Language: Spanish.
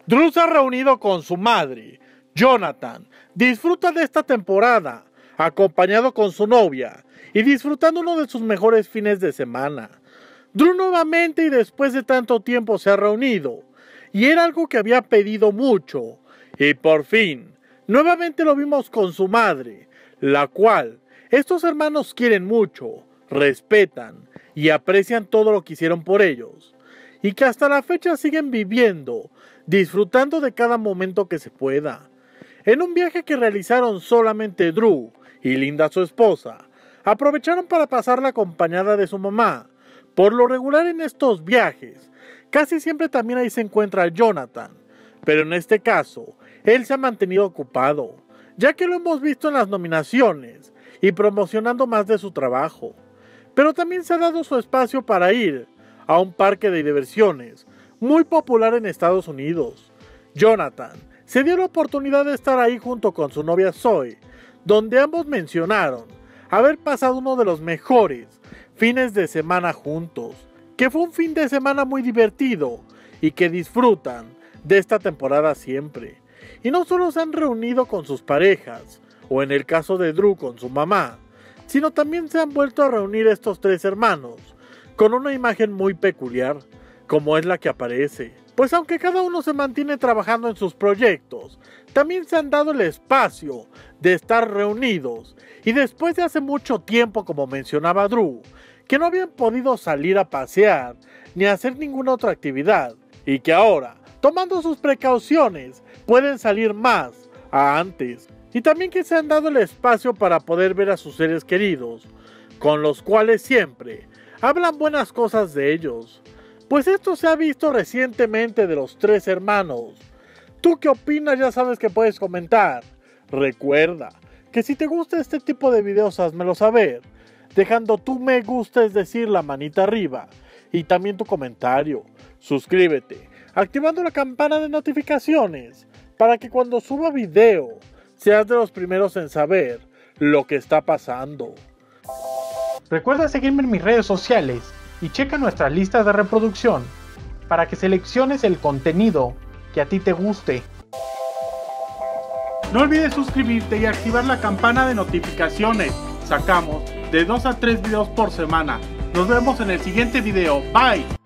Drew se ha reunido con su madre, Jonathan. Disfruta de esta temporada, acompañado con su novia y disfrutando uno de sus mejores fines de semana. Drew nuevamente y después de tanto tiempo se ha reunido, y era algo que había pedido mucho, y por fin, nuevamente lo vimos con su madre, la cual estos hermanos quieren mucho, respetan y aprecian todo lo que hicieron por ellos, y que hasta la fecha siguen viviendo, disfrutando de cada momento que se pueda. En un viaje que realizaron solamente Drew y Linda, su esposa, aprovecharon para pasarla acompañada de su mamá. Por lo regular en estos viajes, casi siempre también ahí se encuentra Jonathan, pero en este caso, él se ha mantenido ocupado, ya que lo hemos visto en las nominaciones y promocionando más de su trabajo. Pero también se ha dado su espacio para ir a un parque de diversiones muy popular en Estados Unidos. Jonathan se dio la oportunidad de estar ahí junto con su novia Zoe, donde ambos mencionaron haber pasado uno de los mejores fines de semana juntos, que fue un fin de semana muy divertido y que disfrutan de esta temporada siempre. Y no solo se han reunido con sus parejas, o en el caso de Drew con su mamá, sino también se han vuelto a reunir estos tres hermanos, con una imagen muy peculiar, como es la que aparece. Pues aunque cada uno se mantiene trabajando en sus proyectos, también se han dado el espacio de estar reunidos, y después de hace mucho tiempo, como mencionaba Drew, que no habían podido salir a pasear ni hacer ninguna otra actividad, y que ahora, tomando sus precauciones, pueden salir más a antes, y también que se han dado el espacio para poder ver a sus seres queridos, con los cuales siempre hablan buenas cosas de ellos. Pues esto se ha visto recientemente de los tres hermanos. ¿Tú qué opinas? Ya sabes que puedes comentar. Recuerda que si te gusta este tipo de videos, házmelo saber, dejando tu me gusta, es decir, la manita arriba, y también tu comentario. Suscríbete, activando la campana de notificaciones, para que cuando suba video, seas de los primeros en saber lo que está pasando. Recuerda seguirme en mis redes sociales y checa nuestras listas de reproducción para que selecciones el contenido que a ti te guste. No olvides suscribirte y activar la campana de notificaciones. Sacamos de 2 a 3 videos por semana. Nos vemos en el siguiente video. Bye.